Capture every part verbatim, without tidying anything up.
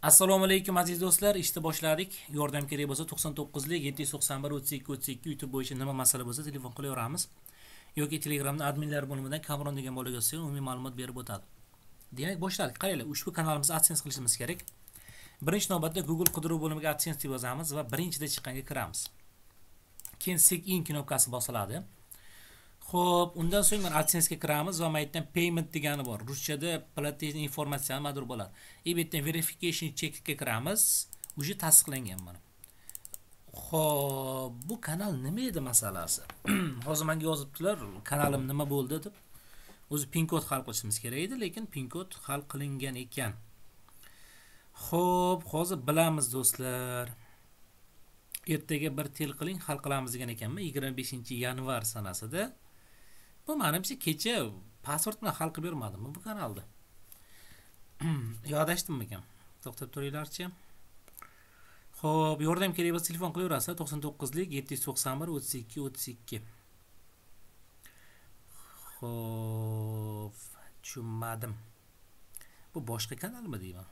Assalomu alaykum aziz do'stlar, ishni boshladik. Yordam kerak bo'lsa to'qson to'qqiz lik yetti yuz to'qson bir o'ttiz ikki o'ttiz ikki YouTube bo'yicha nima masala bo'lsa telefon qilaveramiz yoki Telegramda adminlar bo'limidan Kamron degan bolaga yozsangiz umumiy ma'lumot berib o'tadi. Demak, boshladik. Qaranglar, ushbu kanalimizda AdSense qilishimiz kerak. Birinchi navbatda Google qidiruv bo'limiga AdSense deb yozamiz va birinchida chiqqanga kiramiz. Keyin Sign in knopkasi bosiladi. Xo'p, undan so'ng mana AdSense ga kiramiz va maytdan payment degani bor. Ruschada platejni informatsiya madur bo'ladi. E bu yerdan verification check ga kiramiz. Uje tasdiqlangan mana. Xo'p, bu kanal nima edi masalasi? Hozir menga yozibdilar, kanalim nima bo'ldi deb. O'zi pin kod hal qilishimiz kerak edi, lekin pin kod hal qilingan ekan. Xo'p, hozir bilamiz do'stlar. Ertaga bir tel qiling, hal qilamiz degan ekanman yigirma beshinchi yanvar sanasida. Bu menimcha kecha pasport bilan hal qilib bermadimmi bu kanalda? Yodlashdimmi ekan? To'xtab turinglarchi. Xo'p, yordam kerak bo'lsa telefon qilaverasizlar to'qson to'qqiz lik yetti yuz to'qson bir o'ttiz ikki o'ttiz ikki. Xo'p, tushunmadim. Bu boshqa kanalmi deyman?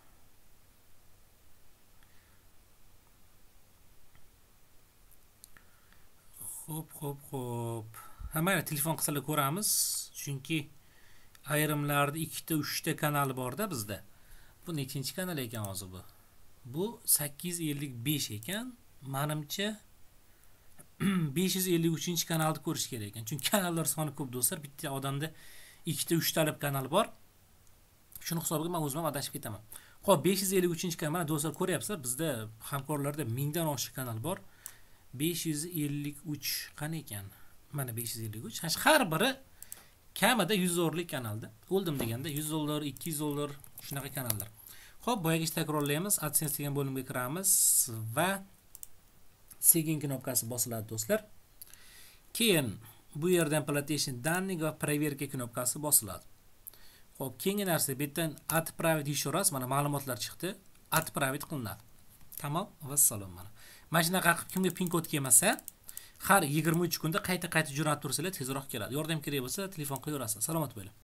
Xo'p, xo'p, xo'p. Hamma telefon qilsalar ko'ramiz, chunki ayrimlarda ikkita, uchta kanal bor-da bizda. Bu nechinchi kanal ekan hozir bu? Bu sakkiz yuz ellik besh ekan. Menimcha besh yuz ellik uchinchi kanalni ko'rish kerak ekan. Chunki kanallar soni ko'p do'stlar, bitta odamda ikkita, uchta talab kanal bor. Shuni hisobiga men o'zim ham adashib ketaman. Xo'p, besh yuz ellik uchinchi kanal mana do'stlar ko'ryapsizlar, bizda hamkorlarda mingdan oshiq kanal bor. besh yuz ellik uch qani ekan? Mana besh yuz ellik uch. Har biri kamida yuz dollarlik kanalda. O'ldim deganda yuz dollar, ikki yuz dollar shunaqa kanallar. Xo'p, boyaga ish takrorlaymiz. AdSense degan bo'limga kiramiz va Sign in knopkasi bosiladi do'stlar. Keyin bu yerdan Platform данных va Проверка knopkasi bosiladi. Xo'p, keyingi narsa bu yerdan Отправить еще раз mana ma'lumotlar chiqdi. Отправить qilinadi. Tamom, vassalom mana. Mana shunaqa qilib kimga pin kod kelmasa, har yigirma uch kunda qayta-qayta jo'natib tursanglar tezroq keladi. Yordam kerak bo'lsa telefon qilaverasiz. Salomat bo'ling.